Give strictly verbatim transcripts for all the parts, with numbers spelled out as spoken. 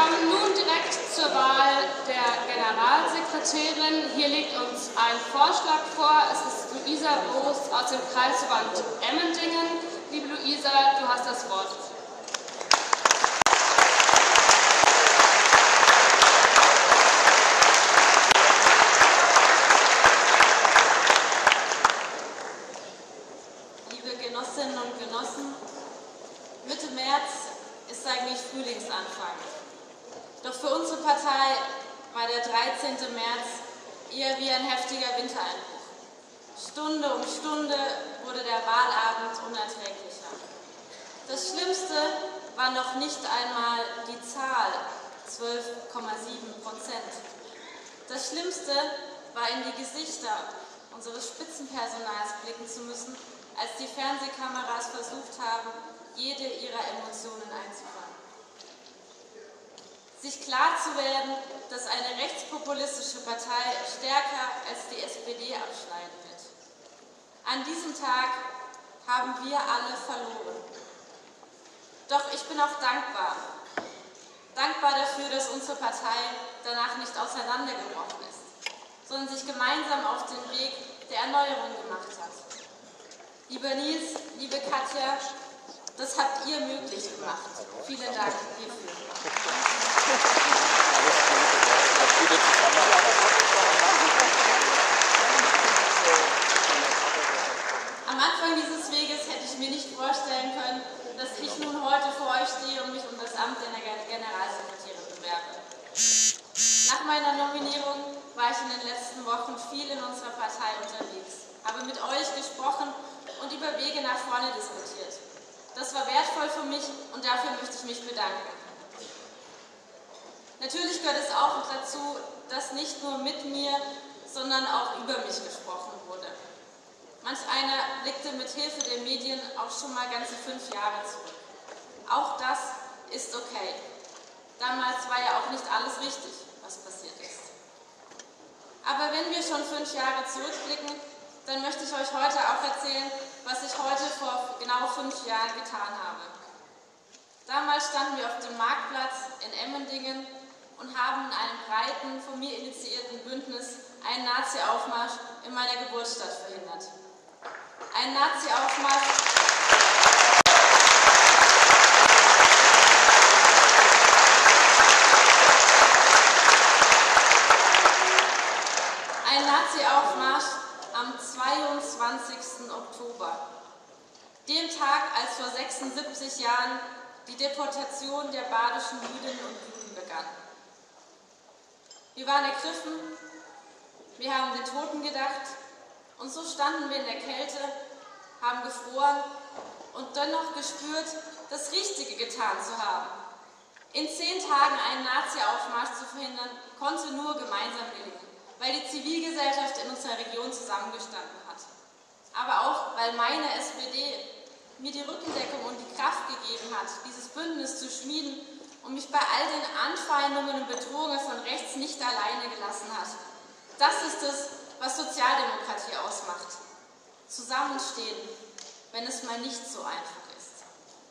kommen nun direkt zur Wahl der Generalsekretärin. Hier liegt uns ein Vorschlag vor. Es ist Luisa Boos aus dem Kreisverband Emmendingen. Liebe Luisa, du hast das Wort. Liebe Genossinnen und Genossen, Mitte März ist eigentlich Frühlingsanfang. Doch für unsere Partei war der dreizehnte März eher wie ein heftiger Wintereinbruch. Stunde um Stunde wurde der Wahlabend unerträglicher. Das Schlimmste war noch nicht einmal die Zahl, zwölf Komma sieben Prozent. Das Schlimmste war, in die Gesichter unseres Spitzenpersonals blicken zu müssen, als die Fernsehkameras versucht haben, jede ihrer Emotionen einzufangen. Sich klar zu werden, dass eine rechtspopulistische Partei stärker als die S P D abschneiden wird. An diesem Tag haben wir alle verloren. Doch ich bin auch dankbar. Dankbar dafür, dass unsere Partei danach nicht auseinandergebrochen ist, sondern sich gemeinsam auf den Weg der Erneuerung gemacht hat. Lieber Nils, liebe Katja, das habt ihr möglich gemacht. Vielen Dank hierfür. Am Anfang dieses Weges hätte ich mir nicht vorstellen können, dass ich nun heute vor euch stehe und mich um das Amt der Generalsekretärin bewerbe. Nach meiner Nominierung war ich in den letzten Wochen viel in unserer Partei unterwegs, habe mit euch gesprochen und über Wege nach vorne diskutiert. Das war wertvoll für mich und dafür möchte ich mich bedanken. Natürlich gehört es auch dazu, dass nicht nur mit mir, sondern auch über mich gesprochen wurde. Manch einer blickte mit Hilfe der Medien auch schon mal ganze fünf Jahre zurück. Auch das ist okay. Damals war ja auch nicht alles richtig, was passiert ist. Aber wenn wir schon fünf Jahre zurückblicken, dann möchte ich euch heute auch erzählen, was ich heute vor genau fünf Jahren getan habe. Damals standen wir auf dem Marktplatz in Emmendingen und haben in einem breiten, von mir initiierten Bündnis einen Nazi-Aufmarsch in meiner Geburtsstadt verhindert. Ein Nazi-Aufmarsch, ein Nazi-Aufmarsch am zweiundzwanzigsten Oktober, dem Tag, als vor sechsundsiebzig Jahren die Deportation der badischen Jüdinnen und Juden begann. Wir waren ergriffen, wir haben den Toten gedacht und so standen wir in der Kälte, haben gefroren und dennoch gespürt, das Richtige getan zu haben. In zehn Tagen einen Nazi-Aufmarsch zu verhindern, konnte nur gemeinsam gelingen, weil die Zivilgesellschaft in unserer Region zusammengestanden hat. Aber auch, weil meine S P D mir die Rückendeckung und die Kraft gegeben hat, dieses Bündnis zu schmieden und mich bei all den Anfeindungen und Bedrohungen von rechts nicht alleine gelassen hat. Das ist es, was Sozialdemokratie ausmacht. Zusammenstehen, wenn es mal nicht so einfach ist.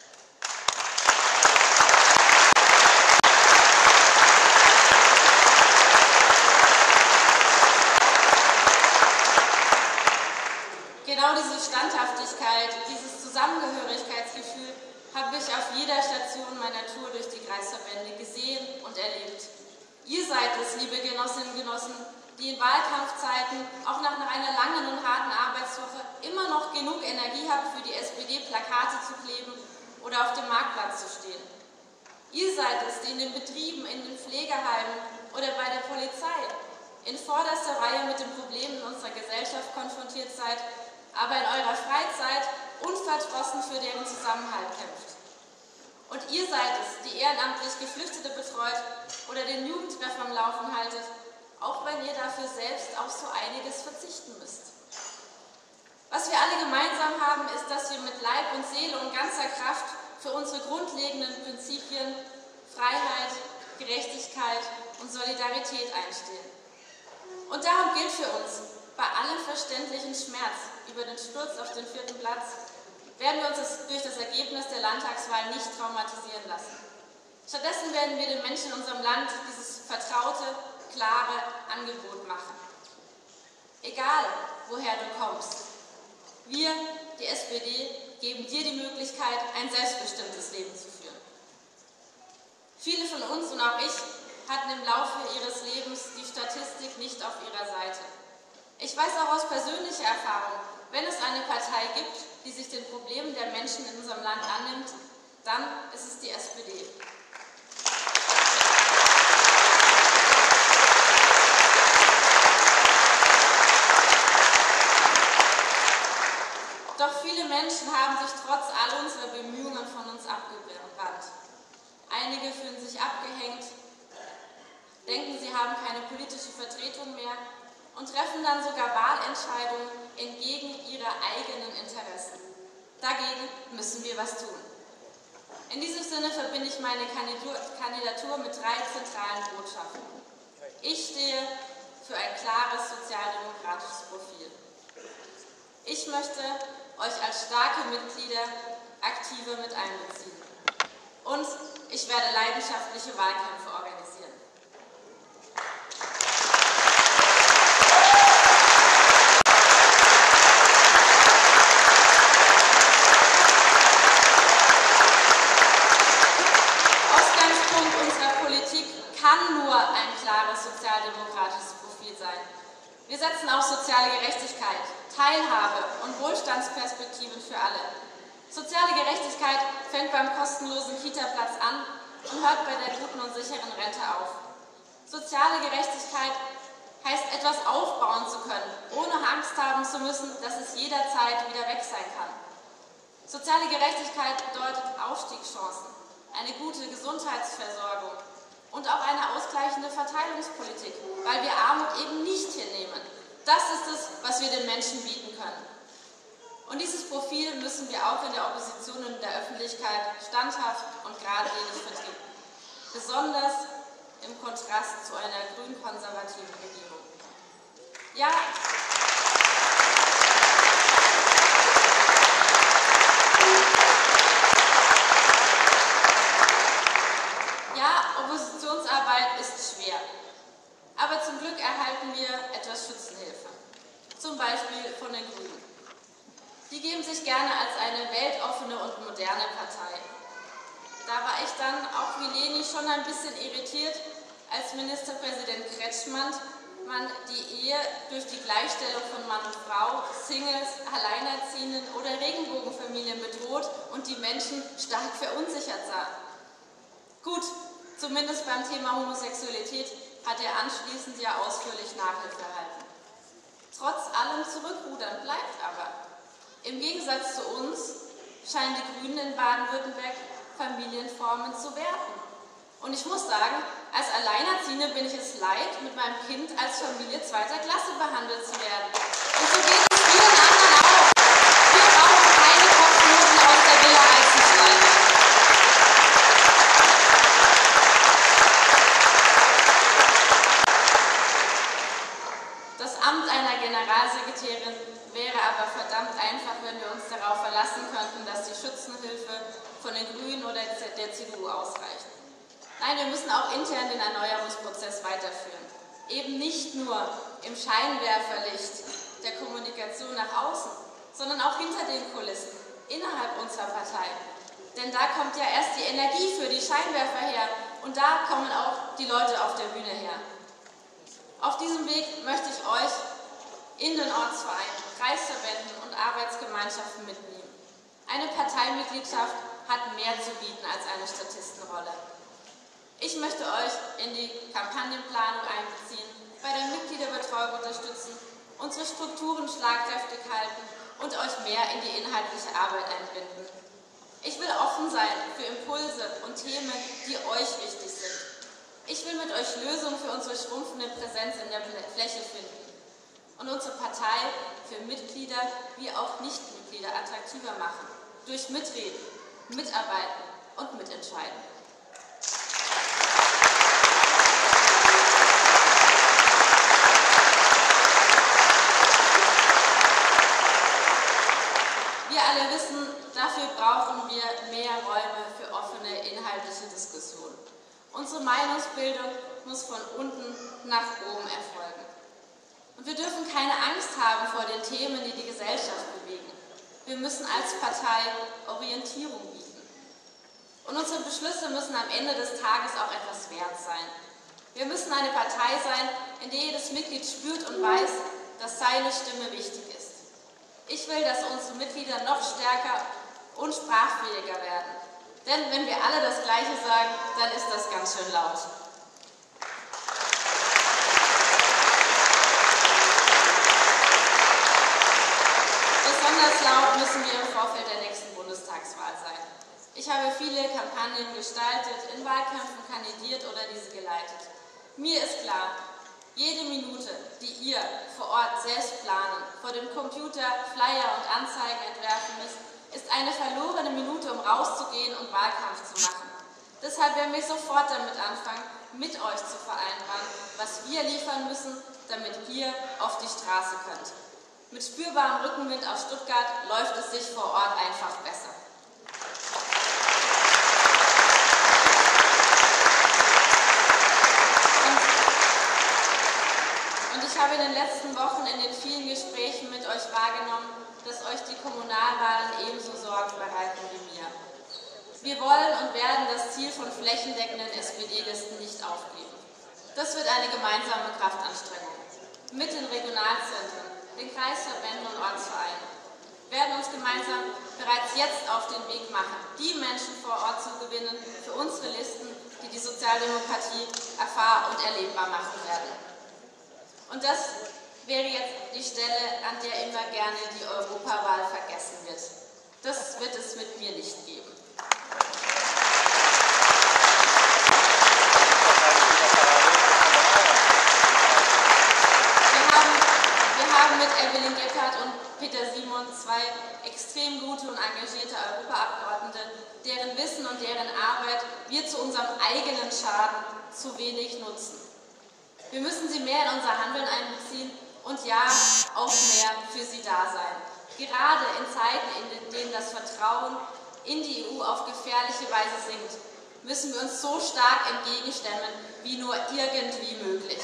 Genau diese Standhaftigkeit, dieses Zusammengehörigkeitsgefühl habe ich auf jeder Station meiner Tour durch die Kreisverbände gesehen und erlebt. Ihr seid es, liebe Genossinnen und Genossen, die in Wahlkampfzeiten, auch nach einer langen und harten Arbeitswoche, immer noch genug Energie habt, für die S P D Plakate zu kleben oder auf dem Marktplatz zu stehen. Ihr seid es, die in den Betrieben, in den Pflegeheimen oder bei der Polizei in vorderster Reihe mit den Problemen unserer Gesellschaft konfrontiert seid, aber in eurer Freizeit unverdrossen für deren Zusammenhalt kämpft. Und ihr seid es, die ehrenamtlich Geflüchtete betreut oder den Jugendtreff am Laufen haltet, auch wenn ihr dafür selbst auf so einiges verzichten müsst. Was wir alle gemeinsam haben, ist, dass wir mit Leib und Seele und ganzer Kraft für unsere grundlegenden Prinzipien Freiheit, Gerechtigkeit und Solidarität einstehen. Und darum gilt für uns, bei allem verständlichen Schmerz über den Sturz auf den vierten Platz, werden wir uns das, durch das Ergebnis der Landtagswahl nicht traumatisieren lassen. Stattdessen werden wir den Menschen in unserem Land dieses vertraute, klare Angebot machen. Egal, woher du kommst, wir, die S P D, geben dir die Möglichkeit, ein selbstbestimmtes Leben zu führen. Viele von uns und auch ich hatten im Laufe ihres Lebens die Statistik nicht auf ihrer Seite. Ich weiß auch aus persönlicher Erfahrung, wenn es eine Partei gibt, die sich den Problemen der Menschen in unserem Land annimmt, dann ist es die S P D. Doch viele Menschen haben sich trotz all unserer Bemühungen von uns abgewandt. Einige fühlen sich abgehängt, denken, sie haben keine politische Vertretung mehr und treffen dann sogar Wahlentscheidungen entgegen ihrer eigenen Interessen. Dagegen müssen wir was tun. In diesem Sinne verbinde ich meine Kandidatur mit drei zentralen Botschaften. Ich stehe für ein klares sozialdemokratisches Profil. Ich möchte euch als starke Mitglieder aktiver mit einbeziehen. Und ich werde leidenschaftliche Wahlkämpfe organisieren. Ausgangspunkt unserer Politik kann nur ein klares sozialdemokratisches Profil sein. Wir setzen auf soziale Gerechtigkeit, Teilhabe und Wohlstandsperspektiven für alle. Soziale Gerechtigkeit fängt beim kostenlosen Kita-Platz an und hört bei der guten und sicheren Rente auf. Soziale Gerechtigkeit heißt, etwas aufbauen zu können, ohne Angst haben zu müssen, dass es jederzeit wieder weg sein kann. Soziale Gerechtigkeit bedeutet Aufstiegschancen, eine gute Gesundheitsversorgung und auch eine ausgleichende Verteilungspolitik, weil wir Armut eben nicht hinnehmen. Das ist es, was wir den Menschen bieten können. Und dieses Profil müssen wir auch in der Opposition und in der Öffentlichkeit standhaft und geradlinig vertreten. Besonders im Kontrast zu einer grün-konservativen Regierung. Ja, ja, Oppositionsarbeit ist schwer. Aber zum Glück erhalten wir etwas Schützenhilfe. Zum Beispiel von den Grünen. Die geben sich gerne als eine weltoffene und moderne Partei. Da war ich dann, auch wie Leni, schon ein bisschen irritiert, als Ministerpräsident Kretschmann man die Ehe durch die Gleichstellung von Mann und Frau, Singles, Alleinerziehenden oder Regenbogenfamilien bedroht und die Menschen stark verunsichert sah. Gut, zumindest beim Thema Homosexualität hat er anschließend ja ausführlich Nachhilfe erhalten. Trotz allem Zurückrudern bleibt aber: Im Gegensatz zu uns scheinen die Grünen in Baden-Württemberg Familienformen zu werten. Und ich muss sagen, als Alleinerziehende bin ich es leid, mit meinem Kind als Familie zweiter Klasse behandelt zu werden. Und so geht es vielen anderen auch. Wir brauchen keine Kopfnoten aus der Villa Eisenstein. Das Amt einer Generalsekretärin wäre aber verdammt einfach, wenn wir uns darauf verlassen könnten, dass die Schützenhilfe von den Grünen oder der C D U ausreicht. Nein, wir müssen auch intern den Erneuerungsprozess weiterführen. Eben nicht nur im Scheinwerferlicht der Kommunikation nach außen, sondern auch hinter den Kulissen, innerhalb unserer Partei. Denn da kommt ja erst die Energie für die Scheinwerfer her und da kommen auch die Leute auf der Bühne her. Auf diesem Weg möchte ich euch in den Ortsvereinen, Kreisverbänden und Arbeitsgemeinschaften mitnehmen. Eine Parteimitgliedschaft hat mehr zu bieten als eine Statistenrolle. Ich möchte euch in die Kampagnenplanung einbeziehen, bei der Mitgliederbetreuung unterstützen, unsere Strukturen schlagkräftig halten und euch mehr in die inhaltliche Arbeit einbinden. Ich will offen sein für Impulse und Themen, die euch wichtig sind. Ich will mit euch Lösungen für unsere schrumpfende Präsenz in der Fläche finden und unsere Partei für Mitglieder wie auch Nichtmitglieder attraktiver machen. Durch Mitreden, Mitarbeiten und Mitentscheiden. Wir alle wissen, dafür brauchen wir mehr Räume für offene inhaltliche Diskussionen. Unsere Meinungsbildung muss von unten nach oben erfolgen. Und wir dürfen keine Angst haben vor den Themen, die die Gesellschaft bewegen. Wir müssen als Partei Orientierung bieten. Und unsere Beschlüsse müssen am Ende des Tages auch etwas wert sein. Wir müssen eine Partei sein, in der jedes Mitglied spürt und weiß, dass seine Stimme wichtig ist. Ich will, dass unsere Mitglieder noch stärker und sprachfähiger werden. Denn wenn wir alle das Gleiche sagen, dann ist das ganz schön laut. Besonders laut müssen wir im Vorfeld der nächsten Bundestagswahl sein. Ich habe viele Kampagnen gestaltet, in Wahlkämpfen kandidiert oder diese geleitet. Mir ist klar, jede Minute, die ihr vor Ort selbst planen, vor dem Computer Flyer und Anzeigen entwerfen müsst, ist eine verlorene Minute, um rauszugehen und Wahlkampf zu machen. Deshalb werden wir sofort damit anfangen, mit euch zu vereinbaren, was wir liefern müssen, damit ihr auf die Straße könnt. Mit spürbarem Rückenwind aus Stuttgart läuft es sich vor Ort einfach besser. Und, und ich habe in den letzten Wochen in den vielen Gesprächen mit euch wahrgenommen, dass euch die Kommunalwahlen ebenso Sorgen bereiten wie mir. Wir wollen und werden das Ziel von flächendeckenden S P D-Listen nicht aufgeben. Das wird eine gemeinsame Kraftanstrengung. Mit den Regionalzentren, den Kreisverbänden und Ortsvereinen werden uns gemeinsam bereits jetzt auf den Weg machen, die Menschen vor Ort zu gewinnen für unsere Listen, die die Sozialdemokratie erfahr- und erlebbar machen werden. Und das wäre jetzt die Stelle, an der immer gerne die Europawahl vergessen wird. Das wird es mit mir nicht geben. Wir haben, wir haben mit Evelyn Gebhardt und Peter Simon zwei extrem gute und engagierte Europaabgeordnete, deren Wissen und deren Arbeit wir zu unserem eigenen Schaden zu wenig nutzen. Wir müssen sie mehr in unser Handeln einbeziehen und ja, auch mehr für sie da sein. Gerade in Zeiten, in denen das Vertrauen in die E U auf gefährliche Weise sinkt, müssen wir uns so stark entgegenstemmen, wie nur irgendwie möglich.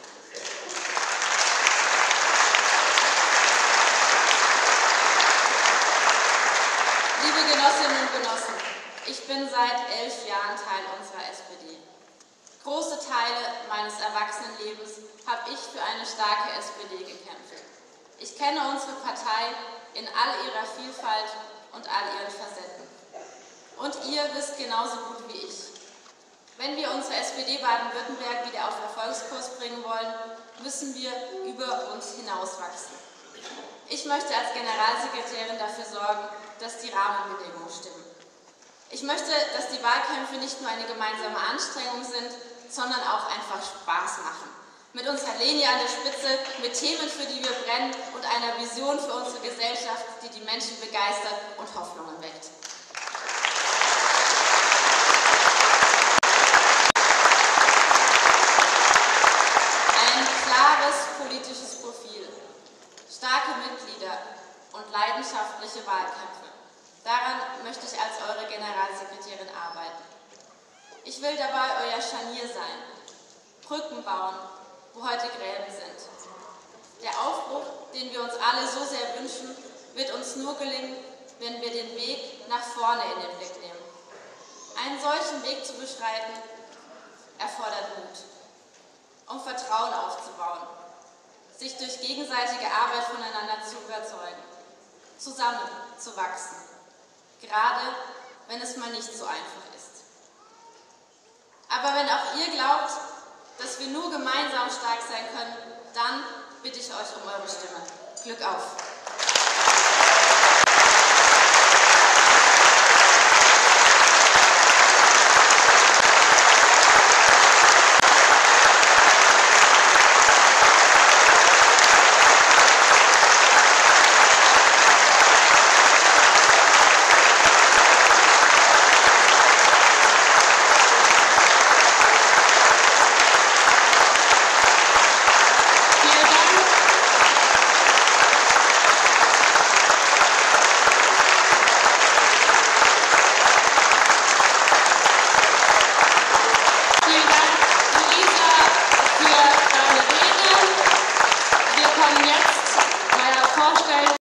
Liebe Genossinnen und Genossen, ich bin seit elf Jahren Teil unserer S P D. Große Teile meines Erwachsenenlebens habe ich für eine starke S P D gekämpft. Ich kenne unsere Partei in all ihrer Vielfalt und all ihren Facetten. Und ihr wisst genauso gut wie ich. Wenn wir unsere S P D Baden-Württemberg wieder auf Erfolgskurs bringen wollen, müssen wir über uns hinauswachsen. Ich möchte als Generalsekretärin dafür sorgen, dass die Rahmenbedingungen stimmen. Ich möchte, dass die Wahlkämpfe nicht nur eine gemeinsame Anstrengung sind, sondern auch einfach Spaß machen. Mit unserer Linie an der Spitze, mit Themen, für die wir brennen und einer Vision für unsere Gesellschaft, die die Menschen begeistert und Hoffnungen weckt. Ein klares politisches Profil, starke Mitglieder und leidenschaftliche Wahlkämpfe. Daran möchte ich als eure Generalsekretärin arbeiten. Ich will dabei euer Scharnier sein, Brücken bauen, wo heute Gräben sind. Der Aufbruch, den wir uns alle so sehr wünschen, wird uns nur gelingen, wenn wir den Weg nach vorne in den Blick nehmen. Einen solchen Weg zu beschreiten, erfordert Mut, um Vertrauen aufzubauen, sich durch gegenseitige Arbeit voneinander zu überzeugen, zusammen zu wachsen, gerade wenn es mal nicht so einfach ist. Aber wenn auch ihr glaubt, dass wir nur gemeinsam stark sein können, dann bitte ich euch um eure Stimme. Glück auf! Ihnen jetzt naja, vorstellen,